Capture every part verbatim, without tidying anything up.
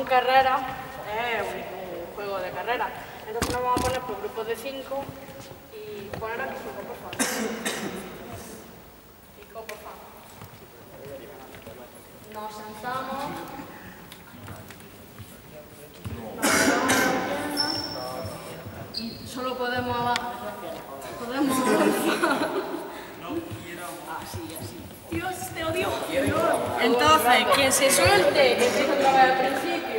son carreras, es un, un juego de carreras. Entonces nos vamos a poner por grupos de cinco y poner aquí cinco, por favor. Cinco, por favor. Nos sentamos. Nos sentamos y solo podemos abajo. Podemos avanzar. Así, así. Dios, te odio. Entonces, quien se suelte, que empieza otra vez al principio.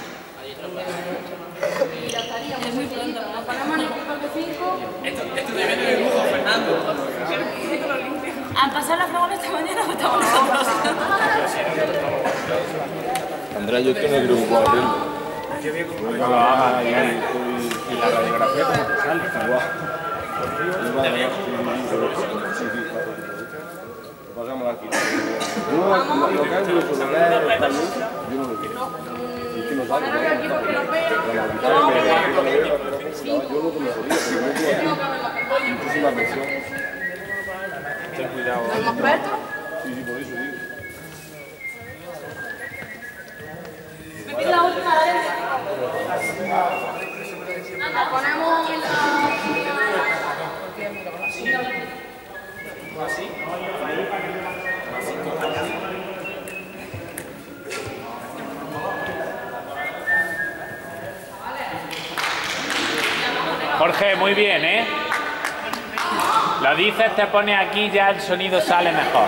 Y ya estaríamos. Es muy pronto. Nos ponemos en equipos de cinco. Esto, esto debe de dibujo, Fernando. ¿Han pasado las preguntas esta mañana o estamos nosotros? Andrés, yo estoy en el grupo abriendo. No lo hagas y la radiografía como te sale. Pasamos aquí. No, lo que es el grupo, lo que es el también, yo no lo quiero. Y que nos sale. Poner aquí porque nos vean. Yo lo que me jodía, pero no tengo muchísima presión. Ten cuidado. ¿Somos expertos? Sí, sí, por eso digo. Es la última vez. Nos ponemos en la... ¿Así? Jorge, muy bien, ¿eh? Lo dices, te pone aquí, ya el sonido sale mejor.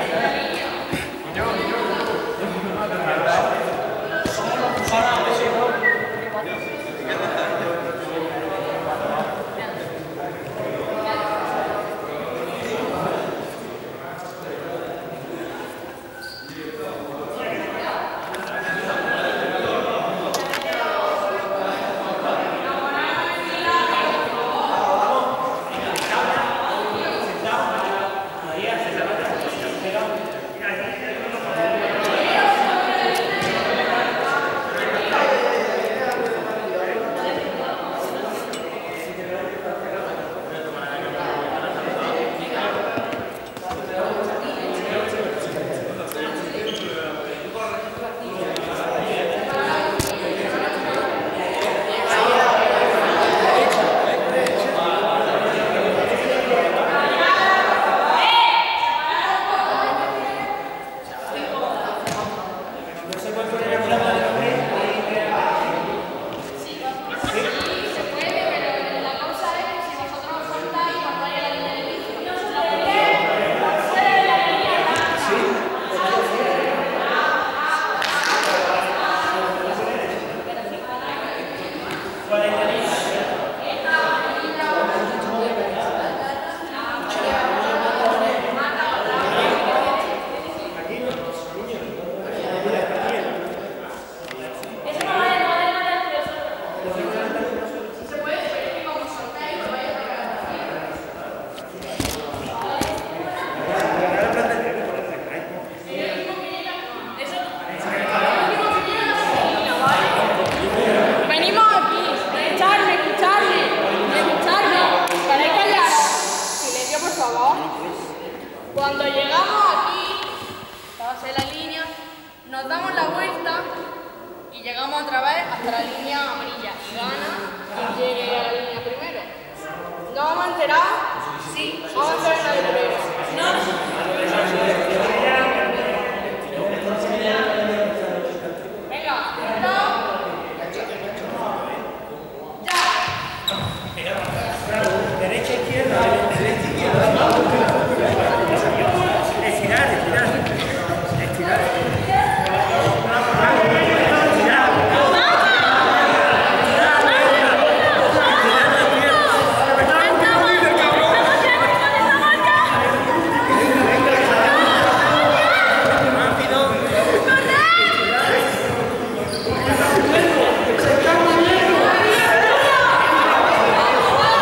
Cuando llegamos aquí, pase la línea, nos damos la vuelta y llegamos otra vez hasta la línea amarilla. Y gana quien llegue a la línea primero. ¿No vamos a enterar? Sí. Vamos a hacer la de primero. No. Venga, no. Ya. Derecha, izquierda, derecha, izquierda. Estirar, estirar. Estirar. ¡Vamos!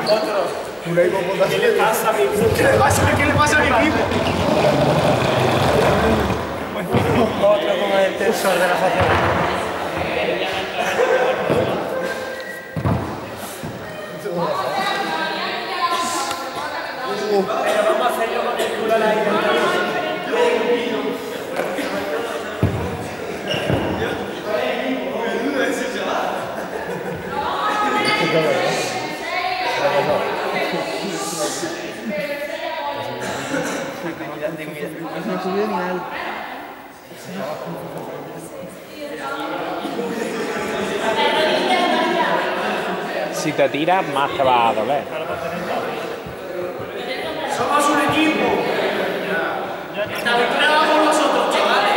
¿Qué le pasa a mi equipo? ¿Qué le pasa, ¿Qué le pasa a mi equipo? Otro con el tensor de la sociedad. Pero vamos a hacerlo con el culo al aire. No subió ni algo. Si te tiras, más te va a doler. Somos un equipo. Esta victoria va por nosotros, chavales.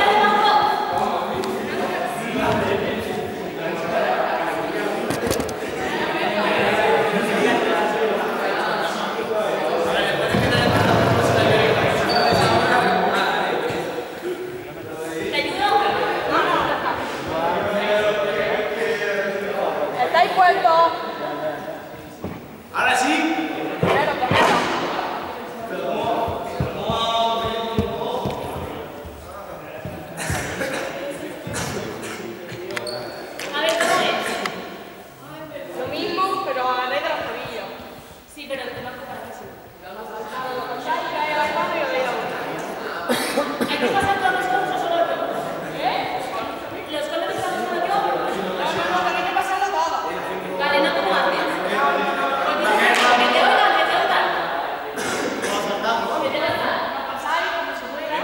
¿Estáis puestos? Ahora sí. Primero, primero. A ver, ¿cómo es? Lo mismo, pero a la vez de las rodillas. Sí, pero te vas a preparar así. ¿Hay que pasar todos los conos o solo yo? ¿Eh? ¿Los conos los pasamos solo yo? No, no, tenéis que pasarlo todo. Vale, no como antes. Que te oigan, que te oigan. Que te oigan. Pasáis como se mueve.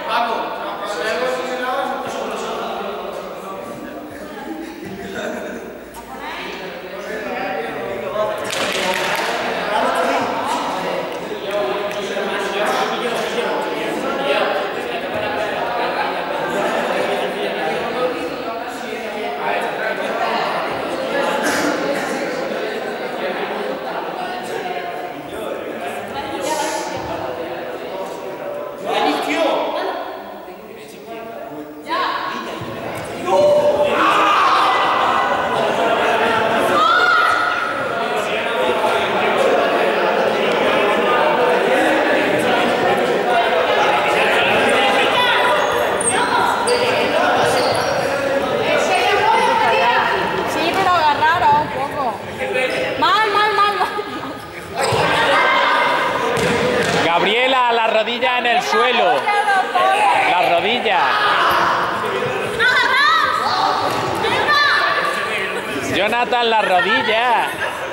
Sí, pero agarraros un poco. Mal, mal, mal, mal. Gabriela, las rodillas en el suelo. Las rodillas. Jonathan, las rodillas.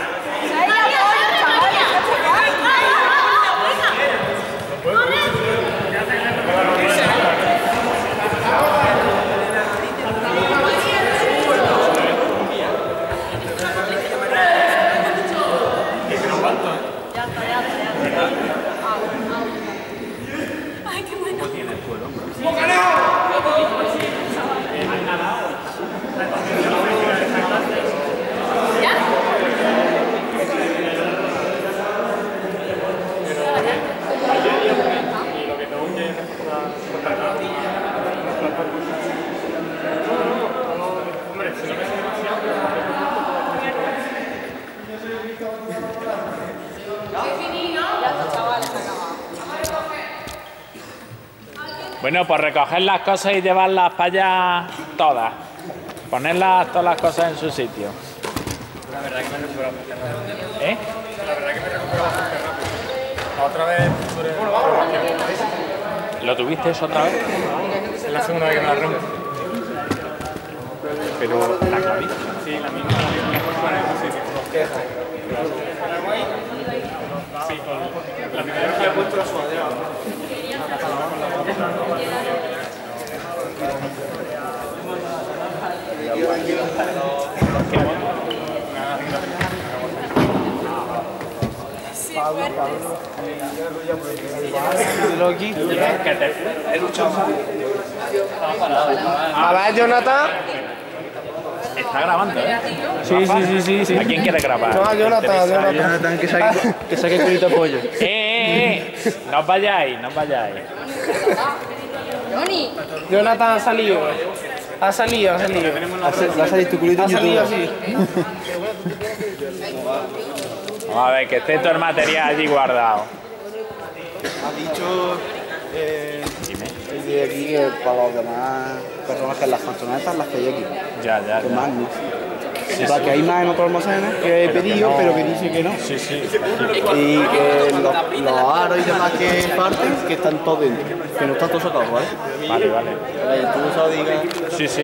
Ay, qué bueno. Bueno, pues recoger las cosas y llevarlas para allá todas. Ponerlas todas las cosas en su sitio. La verdad que me recupero bastante rápido. ¿Eh? La verdad que me recupero bastante rápido. La otra vez sobre... ¿Lo tuviste eso otra vez? Es la segunda vez que me la rompo. Pero la clavija. Sí, la misma. La misma sí, sí. Sí, con la primera vez que le he puesto la sudadera. Sí, fuerte. A ver, Jonathan. Está grabando, ¿eh? Sí, sí, sí, sí, sí. ¿A quién quiere grabar? No, a Jonathan, a Jonathan. Jonathan, que saque, que saque el culito pollo. ¡Eh, eh, eh! No os vayáis, no os vayáis. Johnny. Jonathan ha salido. Ha salido, ha salido. Va a salir tu culito Ha en salido YouTube. así. Vamos a ver, que esté todo el material allí guardado. Ha dicho eh, Dime. el de aquí que para los demás personas que las canzonetas las que hay aquí. Ya, ya, Que ya. más no. O sea, que hay más en otros almacenes que he pedido, no. pero que dice que no. Sí, sí. Y que los, los aros y demás que falten, que están todos dentro. Que no están todos sacados, ¿vale? Vale, vale. Vale, tú eso digas. Sí, sí.